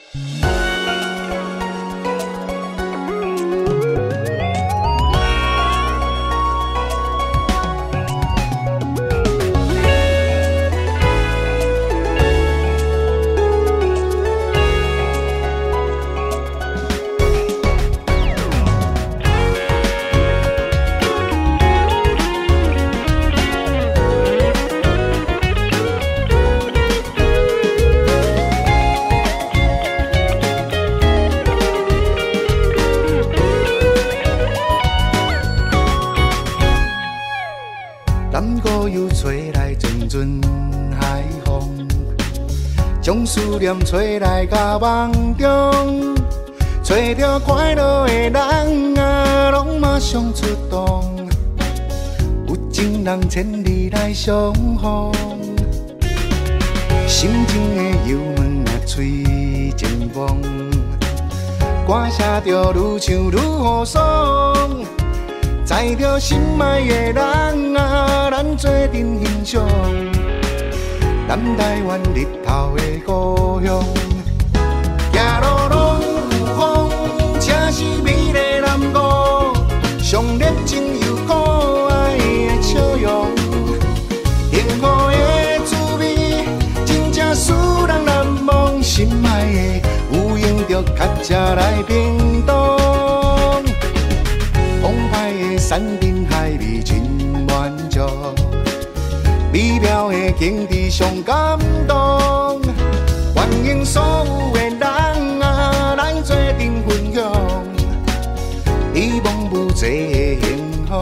吹来甲梦中，找着快乐的人啊，拢马上出动。有情人千里来相逢，心情的油门啊吹前方，歌写着愈唱愈好爽。载着心爱的人啊，咱做阵欣赏。南台湾日头的故乡，行路拢有风，车是美丽南国，上热情又可爱的笑容，幸福的滋味真正使人难忘。心爱的有用着脚车来屏东，澎湃的山珍海味真满足。美妙的景致上感动，欢迎所有的人啊来做阵分享，希望有这个幸福。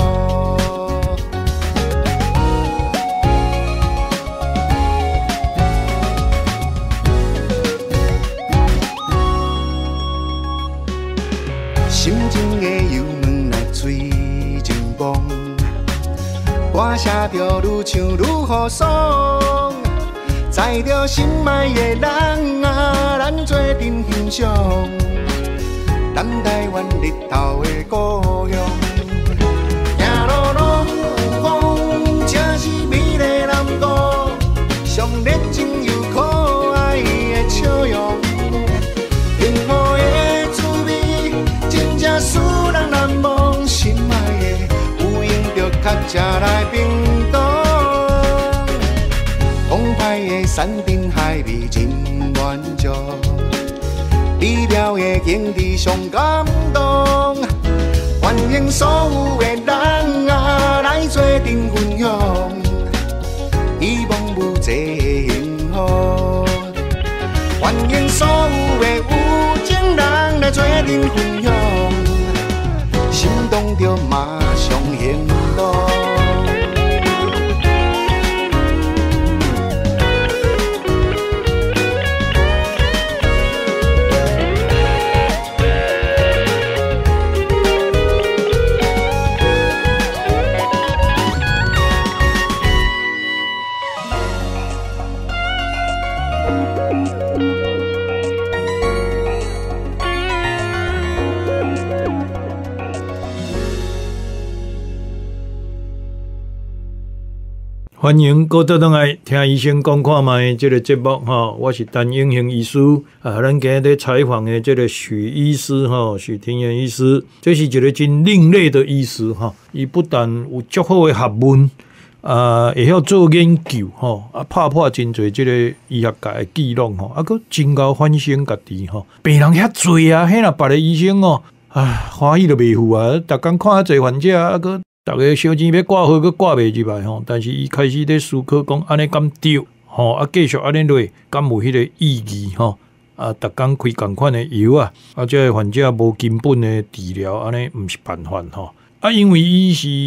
心情的油门来吹前方。歌写着愈唱愈好爽，载着心爱的人啊，咱做阵欣赏。南台湾日头的故乡，行路拢有风，车是美丽南国，上热情又可爱的笑容，幸福的滋味真正使人难忘。心爱的有用着脚车来屏东，澎湃的山珍海味真满足，美妙的景致上感动，欢迎所有的人啊来做阵分享，希望有这个幸福。欢迎所有的有情人来做阵分享，心动着马上行动。 欢迎各位倒来听医生讲看卖这个节目哈，我是陈永兴医师啊。咱今日采访的这个许医师哈，许庭元医师，这是一个真另类的医师哈。伊不但有足好的学问啊，会晓做研究哈，啊拍破真侪这个医学界的记录哈，啊，佮真够反省家己哈。病人遐侪啊，迄若别个医生哦，啊欢喜都袂赴啊，逐工看遐侪患者啊，佮。大家小钱要挂号，佮挂袂入来吼，但是伊开始在思考讲安尼敢对吼，啊继续安尼落，敢有迄个意义吼？啊，逐工开共款的药啊，啊，这个患者无根本的治疗，安尼毋是办法吼。啊，因为伊是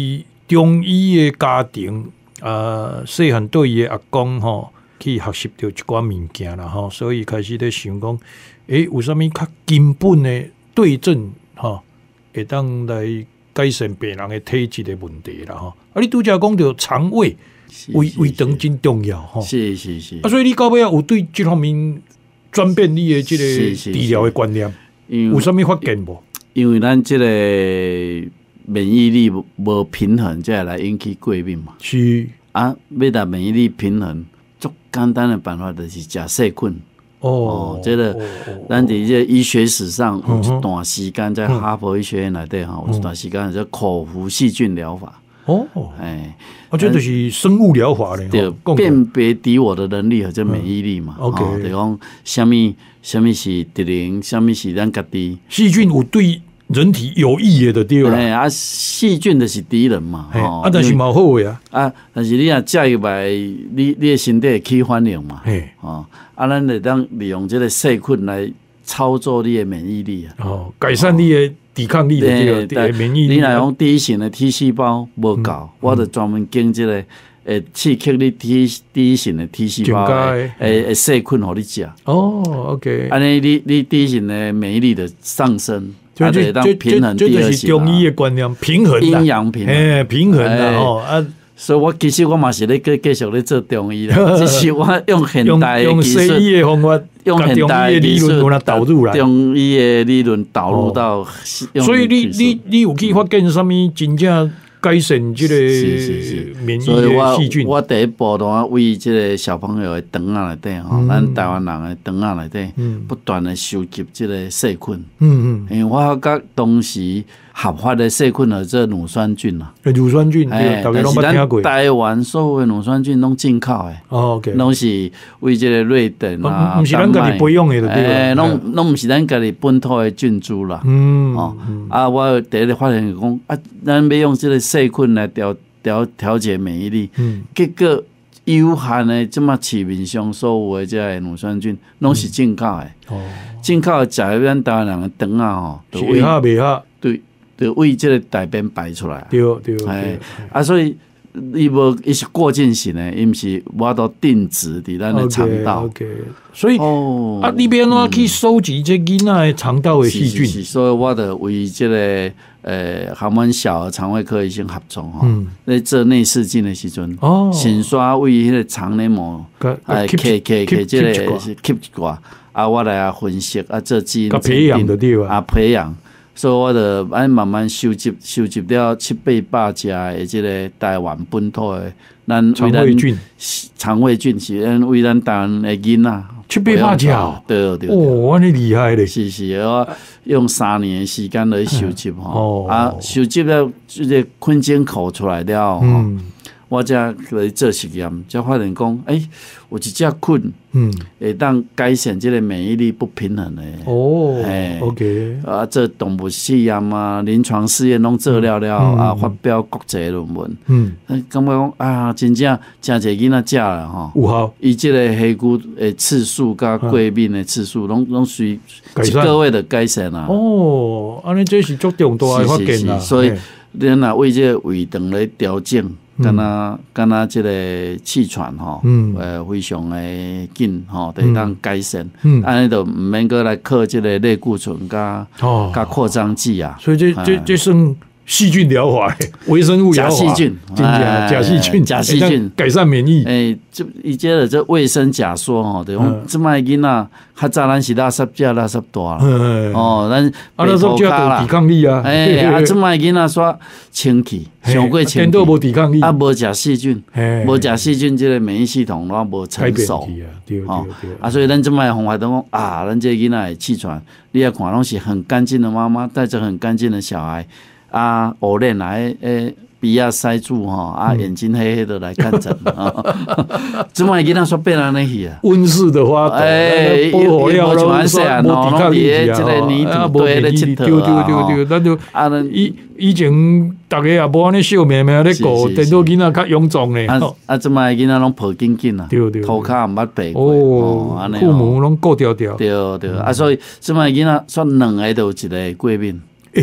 中医的家庭，呃，细汉对伊的阿公吼去学习到一寡物件啦吼，所以开始咧想讲，诶、欸，有啥物较根本的对症吼，会当来改善病人的体质的问题啦吼。啊，你拄则讲到肠胃胃胃肠真重要吼， 是是是。 啊，所以你到尾啊有对这方面转变你的这个治疗的观念，有啥物发现无？ 因为咱这个免疫力无平衡，才会来引起过敏嘛。 是啊，要达免疫力平衡，最简单的办法就是食细菌。哦，哦这个、哦哦、咱伫这医学史上有一段时间，在哈佛医学院内底哈，有一段时间叫口服细菌疗法。哦，哎， 啊，这就是生物疗法咧， 对，辨别敌我的能力和这免疫力嘛。 OK， 就讲什么什么是敌人，什么是咱家己。 细菌有对人体有益的就对啦。 哎啊，细菌就是敌人嘛。 哦，啊，但是蛮好的啊。 啊，但是你若食入来，你你的身体会起反应嘛。嘿，哦，啊，咱就当利用这个细菌来操作你的免疫力啊。 哦，改善你的抵抗力的这个免疫力。 你若用第一型的 T 细胞无够，嗯、我就专门经这个诶刺激你 T 第一型的 T 细胞诶诶细菌互你食。 哦 ，OK， 安尼你你第一型的免疫力的上升。 就就就就就是中医的观念，平衡阴阳平衡， 哎，平衡啦哦啊。 所以我其实我嘛是咧继继续咧做中医啦，只是我用现代用西医的方法， 用现代的理论把它导入来， 中医的理论导入到。 所以你你你有去发现什么真正改善这个免疫的细菌？ 我第一步的话，为这个小朋友的肠仔内底吼，咱台湾人的肠仔内底，不断的收集这个细菌。嗯嗯，因为我甲当时合法的细菌和这乳酸菌啊， 乳酸菌，哎， 但是咱台湾所有的乳酸菌拢进口的， 哦 ，OK， 拢是为这个瑞典啊， 不是咱家己培养的，对哎，拢拢不是咱家己本土的菌株啦。嗯，哦，啊，我第一个发现讲啊，咱要用这个细菌来调调调节免疫力，嗯，结果有限的这么市面上所有的这个乳酸菌，拢是进口的。哦，进口的食咱台湾人的肠啊，吼， 是会合袂合？ 对。就为这个大便排出来， 对对对， 哎啊，所以伊无伊是过境型的，伊毋是我都定植伫咱的肠道。 OK， 所以哦啊，你要怎去收集这囡仔的肠道的细菌？ 是是是，所以我就为这个呃，和阮小儿肠胃科医生合作吼，咧做内视镜的时阵，哦，先刷为迄个肠黏膜，哎，吸吸吸这个吸一寡，啊，我来啊分析啊，做基因培养的对吧？ 啊，培养。所以我就按慢慢收集，收集了七八百只的这个台湾本土的咱肠胃菌， 肠胃菌是咱为咱台湾的囡仔七八百只， 对对。 哦，安尼厉害咧！ 是是，我用三年的时间来收集吼，啊，收集了这个昆精口出来了吼，我才来做实验，才发现讲，诶、欸，有一只菌，嗯，会当改善这个免疫力不平衡的。 哦，哎 ，OK， 啊，做动物试验啊，临床试验拢做了了，嗯、啊，发表国际论文，嗯，感觉讲啊，真正真侪囡仔食了吼， 有效。 伊这个黑菇的次数甲过敏的次数，拢拢随一个月的改善啊。 哦，安尼这是足重大的发现啦。 所以，咱若为这个胃肠来调整。敢若敢若即个气喘吼，呃，非常诶紧吼，得当改善。安尼就毋免搁来靠即个类固醇加加扩张剂啊。 所以这这这算细菌疗法、微生物疗法。 假细菌， 真假假细菌， 假细菌改善免疫。 诶，这伊即个这卫生假说吼，就讲即摆囡仔较早咱是垃圾食垃圾大啦，哦，咱啊垃圾食有抵抗力啊。 诶，啊即摆囡仔煞清气，上过清气， 无抵抗力， 啊无食细菌，无食细菌，即个免疫系统拢无成熟。 对对对。 啊，所以咱即摆方法都讲啊，咱这囡仔会气喘，你要看拢是很干净的妈妈带着很干净的小孩。啊，偶然来诶，鼻啊塞住吼，啊眼睛黑黑的来看诊啊，怎么囡仔说变安尼去啊？ 温室的花朵， 诶， 保护了拢无抵抗力啊，这个泥土堆咧佚佗啊， 对对对对，咱就啊，以以前大家也无安尼笑眯眯咧过，等到囡仔较臃肿咧。 啊啊，怎么囡仔拢抱紧紧啊？ 对对， 涂骹毋捌白过哦，安尼父母拢顾调调。 对对，啊，所以怎么囡仔说两个都有一个过敏。 诶。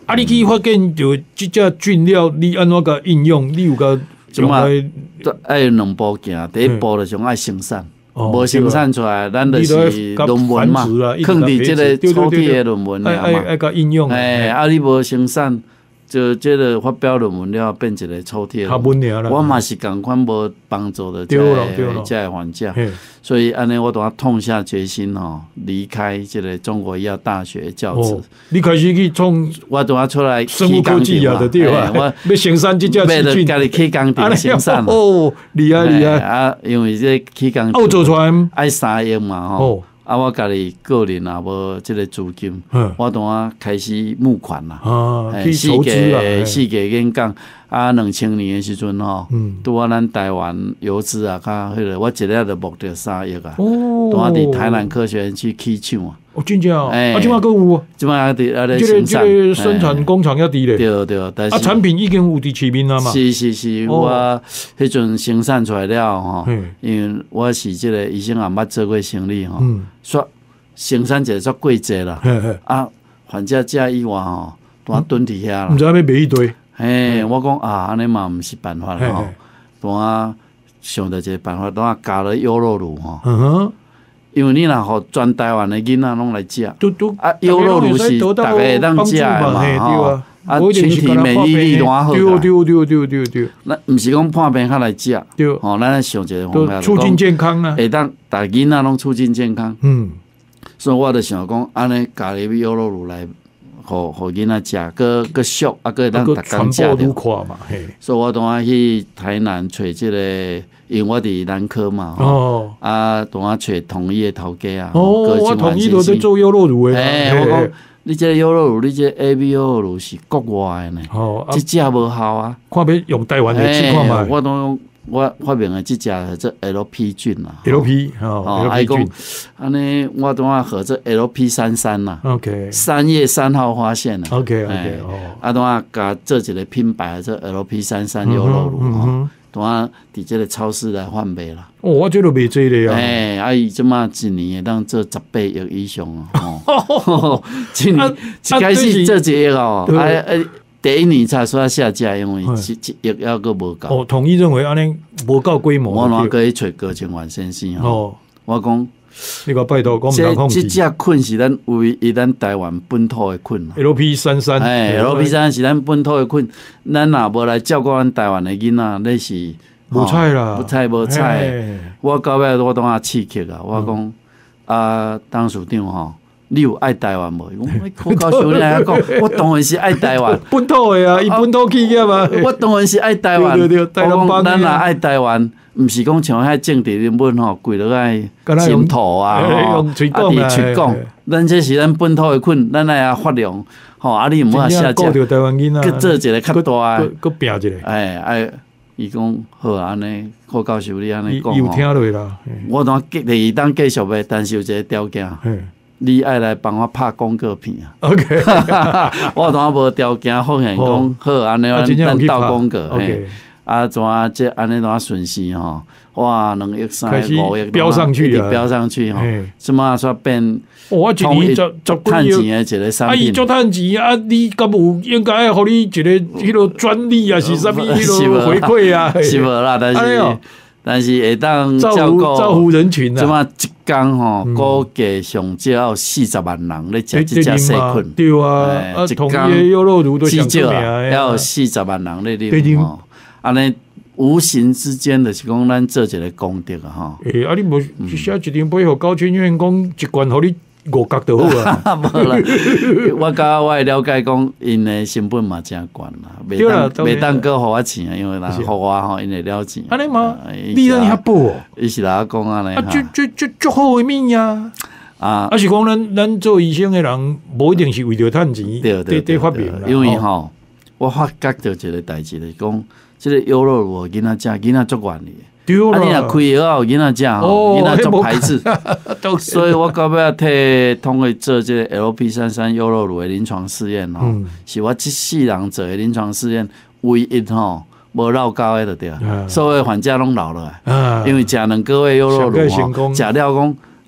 啊，你去发现就即只菌料，你安怎个应用？你有个怎么爱两步行？第一步就是爱生产，无生产出来，咱就是论文嘛，放伫即个抽屉的论文了嘛。 爱爱个应用。 哎，啊，你无生产。就这个发表论文了，变一个抽屉。我嘛是共款无帮助的，这个这个环境，所以安尼我都要痛下决心吼，离开这个中国医药大学教职。 哦、你开始去创， 我都要出来生物科技啊，对吧？我要生产这只细菌， 家己去工厂生产。 哦，厉害厉害啊！因为这去工厂，做出来爱三亿嘛吼。啊，我家己个人也无即个资金，我当啊开始募款啦， 去筹资啦， 四个演讲啊，两千年的时阵吼，拄啊咱台湾游资啊，甲迄个我一日就募着三亿啊，拄啊伫台南科学园去起厂啊。 哦，真正哦，啊，即马搁有啊， 即马伫啊咧生产，即个生产工厂要伫咧， 对对，但是啊，产品已经有伫市面啊嘛， 是是是，我迄阵生产出来了吼，因为我是即个医生也捌做过生理吼，说生产一个煞贵济啦，啊，反正食以外吼，单蹲伫遐啦， 毋知要买一堆， 嘿，我讲啊，安尼嘛毋是办法吼，单想到一个办法，单加了优酪乳吼。因为你若互全台湾的囡仔拢来食，啊，优酪乳是逐个会当食的嘛，吼，啊，群体免疫力偌好， 对对对对对对， 咱毋是讲破病较来食， 对， 吼，咱想一个方法， 促进健康啊， 会当逐囡仔拢促进健康， 嗯， 所以我就想讲，安尼加入优酪乳来，互互囡仔食，个个俗，啊，个会当逐工食着，所以我当啊去台南找即个。因为我伫南科嘛，哦，啊，同我找统一的头家啊， 哦，我统一都在做优酪乳的， 哎，我讲你这优酪乳，你这 A B 优酪乳是国外的呢，哦，这只无效啊， 看要用台湾的试看卖， 我当我发明的这只这 L P 菌啦 ，L P 哦 ，L P 菌， 安尼我当啊和这 L P 三三啦 ，OK， 三月三号发现的 ，OK OK， 哦， 啊当啊甲做一个品牌这 L P 三三优酪乳哈。当啊，伫即个超市来贩卖啦。 哦，我这都卖这个啊。 哎，啊，伊即马一年会当做十八亿以上哦。一年一开始做一亿哦，啊啊，第一年才煞下架，因为一一亿还阁无够。 哦，统一认为安尼无够规模。 我哪可以找高清源先生哦？我讲。 你个拜托，讲唔通这这只菌是咱唯一咱台湾本土的菌 L P 三三， 哎 ，L P 三三是咱本土的菌，咱若无来照顾咱台湾的囡仔，那是无菜啦， 无菜无菜。我到尾我当下刺激啊，我讲啊，董事长吼，你有爱台湾无？我告诉你来讲，我当然是爱台湾， 本土的啊，伊本土企业嘛， 我当然是爱台湾。 对对对， 我讲咱若爱台湾。毋是讲像遐政治人物吼，规落爱枕头啊，吼，啊伫喙讲，咱这是咱本土的菌，咱爱发扬，吼，啊你毋好下架，去做一个较大， 去拼一个， 哎哎，伊讲好安尼，柯教授你安尼讲， 有听落啦， 我当第二当继续卖，但是有一个条件，你爱来帮我拍广告片啊 ，OK， 我当无条件奉献讲好安尼，咱斗广告，嘿。啊，怎啊？这安尼怎啊顺势吼？哇，两亿三五亿飙上去啊！ 飙上去吼！怎么煞变？ 我一年足足趁钱的一个产品。 啊，伊足趁钱啊！你敢有应该要互你一个迄个专利啊？是啥物迄个回馈啊？ 是无啦，但是但是会当照顾照顾人群啊！ 怎么一工吼？估计上少要四十万人咧食即只细菌。 对啊，一工优酪乳都上出名诶，要四十万人咧啉吼。安尼无形之间的是讲，咱做一个功德啊！吼。 诶，啊，你无写一张背互高清院讲一罐，互你五角就好啊。 无啦，我甲我了解讲，因的成本嘛真悬啦，袂当袂当搁互我钱啊，因为人互我吼，因会了钱。 安尼嘛，你让遐补哦。 伊是来讲安尼。 啊，就就就足好诶物呀！啊，啊是讲咱咱做医生诶人，无一定是为着趁钱， 对对对发明。因为吼，我发觉到一个代志，就是讲。即个优酪乳囡仔食，囡仔足愿意。 对啦， 啊，你若开药囡仔食吼，囡仔足排斥。所以我到尾替通过做即个 L P 三三优酪乳的临床试验吼，是我即世人做的临床试验唯一吼无老高的就对，所有患者拢老落来，因为食两个月优酪乳吼，食了讲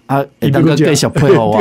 啊，会当个继续配合我。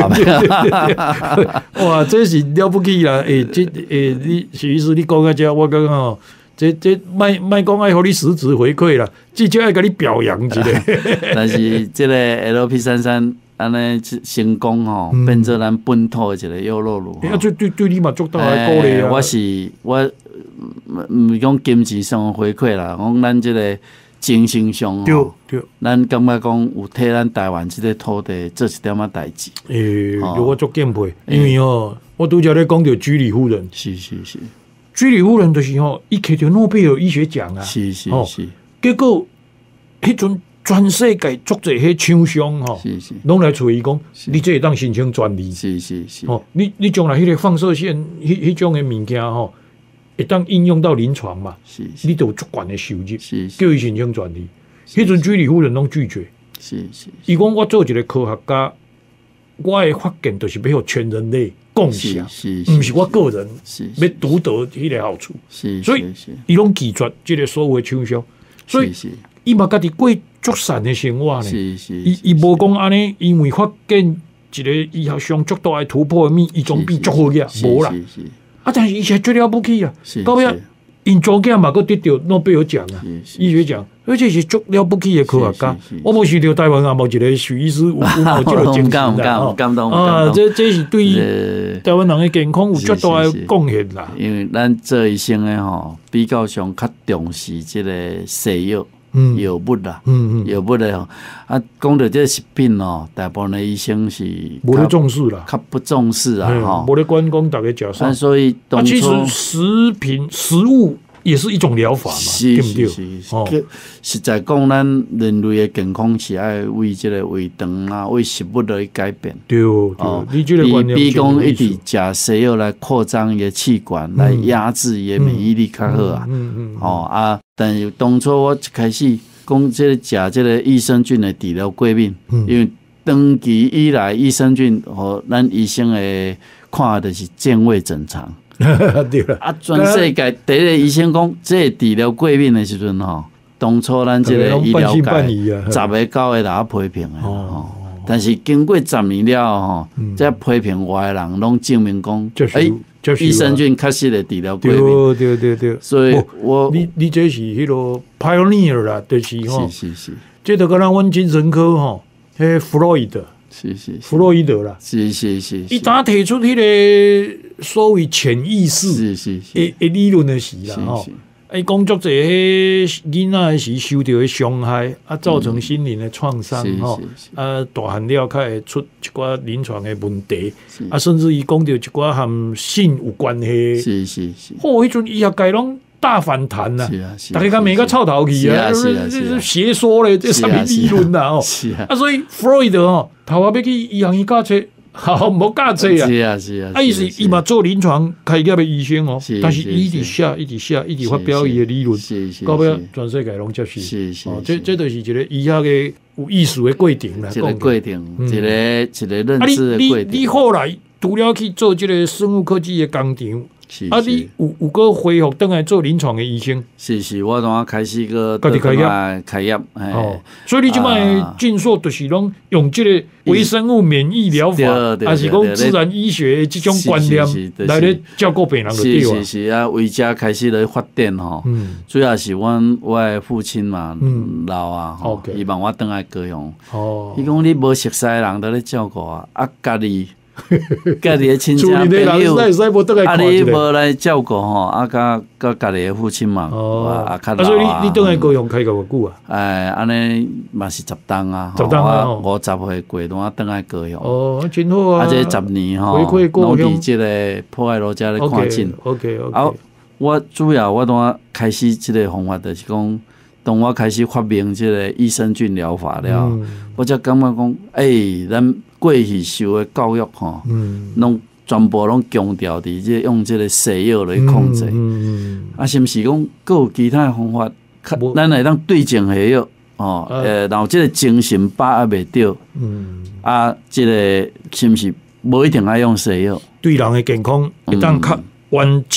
哇，这是了不起啦！诶、欸，这诶、欸，你许医师你讲到这，我讲吼，这这卖卖讲爱互你实质回馈啦，至少爱甲你表扬一下。 但是这个 L P 三三安尼成功吼，嗯、变做咱本土的一个优酪乳。 啊，对对对，你嘛足大的鼓励啊！ 我是我毋是讲金钱上回馈啦，讲咱这个。精神上吼，咱感觉讲有替咱台湾这个土地做一点仔代志。 诶、欸，我足敬佩，因为吼，我拄则咧讲到居里夫人， 是是是， 居里夫人就是吼，伊摕着诺贝尔医学奖啊， 是是是， 结果迄阵全世界足侪迄厂商吼， 是是， 拢来找伊讲，你这会当申請專利， 是是是， 哦，你你將來迄個放射線迄迄種嘅物件吼。會當應用到臨床嘛？是是你都有足懸嘅收入，是是叫伊申請專利。迄陣居里夫人攏拒絕。是是，伊講我做一個科學家，我嘅發現就是要互全人類共享，唔是我個人要獨得迄個好處。是，所以伊攏拒絕即個所有嘅廠商。所以伊嘛家己過足善嘅生活呢。是是，伊伊無講安尼，因為發現一個醫學上足大嘅突破嘅物，伊總比足好嘅，無啦。啊！但是以前最了不起啊，到尾因祖囝嘛，佮得到諾貝爾獎啊，醫學獎，而且是足了不起嘅科學家。我無想到台灣也無一個許醫師有有冇這個精神啦，啊！這這是對台灣人嘅健康有足大嘅貢獻啦。 因為咱做醫生嘅吼，比較上較重視這個西藥。藥物啦，藥物咧吼，啊，講到這食品哦，大部分的醫生是無咧重視啦， 較不重視啊，吼， 無咧管講大家食啥。 所以當初， 其實食品食物也是一種療法嘛，對唔對？ 哦，實在講，咱人類嘅健康是愛為這個胃腸啊，為食物來改變。 對對，你這個觀念比講一直食西藥來擴張伊嘅氣管，來壓制伊嘅免疫力較好啊。嗯嗯。哦啊。但是當初我一開始講這個食這個益生菌的治療過敏，嗯、因為長期以來益生菌和咱醫生的看的是健胃整腸。對啦。啊，全世界第一個醫生講，這個治療過敏的時陣吼，當初咱這個醫療界十個九個人批評的。哦。但是經過十年了吼，這批評我的人攏證明講，誒。益生菌確實會治療過敏， 對對對， 所以我你你這是迄個 pioneer 啦，就是吼， 是是是， 這就跟咱阮精神科吼，迄弗洛伊德， 是是弗洛伊德啦， 是是是， 伊當提出迄個所謂潛意識， 是是是， 誒誒理論的時啦吼。誒，工作者迄囡仔時受到嘅傷害，啊，造成心靈嘅創傷吼，啊，大漢了，較會出一寡臨床嘅問題，啊，甚至於講到一寡和性有關係，是是是，哦，迄陣醫學界攏大反彈啦，大家講每個臭頭去啊，邪說咧，這什麼理論啦，哦，啊，所以弗洛伊德吼，頭下要去醫學院教冊。好，唔好教冊啊！ 是啊，是啊。 啊，伊是伊嘛做臨床開業嘅醫生哦，但是伊一直寫，一直寫，一直發表伊嘅理論，到尾全世界攏接受。是是，哦，這這就是一個醫學嘅有藝術嘅過程啦。 一個過程，一個一個認知嘅過程。 你你後來除了去做這個生物科技嘅工廠。啊！你有有個恢復轉來做臨床嘅醫生？ 是是，我當開始個開業開業。 哦，所以你即擺進碩就是攏用這個微生物免疫療法，還是講自然醫學這種觀念來咧照顧病人就對啊。 是是啊，為家開始來發展吼。主要是阮我嘅父親嘛老啊，吼，伊幫我轉來高雄。哦，伊講你無熟悉嘅人都咧照顧啊，啊家己。家己嘅親戚朋友，啊你無來照顧吼，啊甲甲家己嘅父親嘛，啊較老啊。 所以你你倒來高雄開偌久啊？ 誒，安尼嘛是十檔啊， 十檔啊， 五十歲過檔啊，倒來高雄。 哦，真好啊！ 啊，這十年吼，攏佇即個破愛路遮咧看診。 OK OK。 啊，我主要我當我開始即個方法，就是講，當我開始發明即個益生菌療法了，我才感覺講，誒，咱。過去受嘅教育吼，攏全部攏強調佇即用即個西藥來控制，啊，是毋是講閣有其他方法？咱會當對症下藥，哦，誒，然後即個精神把握袂到，啊，即個是毋是無一定愛用西藥？ 對人嘅健康會當較完整。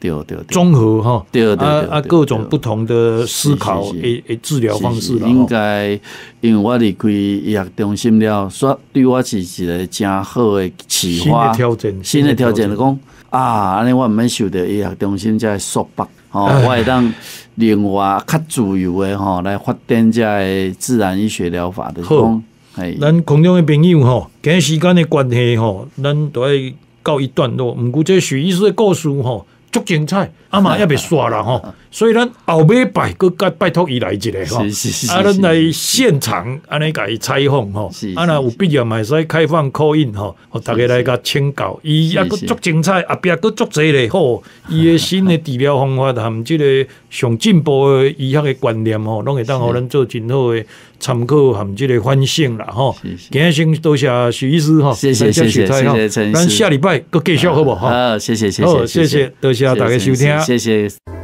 对对， 综合哈， 对对对， 啊啊各种不同的思考诶诶治疗方式啦。 应该因为我离开医学中心了，所以对我是一个真好的启发， 新的挑战， 新的挑战就讲啊，安尼我毋免受到医学中心这束缚，吼，我会当另外较自由的吼来发展这自然医学疗法的讲。 咱空中的朋友吼，今日时间的关系吼，咱都要告一段落。毋过这许医师的故事吼，足精彩，啊嘛也袂煞啦吼。所以咱后礼拜佫该拜托伊来一个吼，啊，咱来现场安尼甲伊采访吼，啊，若有必要嘛，使开放 call in 吼，互大家来甲请教。伊也佫足精彩，后壁佫足侪咧吼，伊的新的治疗方法含即个上进步的医学的观念吼，拢会当互咱做真好的参考含即个反省啦吼。今日先多谢许医师吼， 谢谢谢谢谢谢陈医师， 咱下礼拜佫继续好不好？ 好，谢谢谢谢， 好，谢谢，多谢大家收听， 谢谢。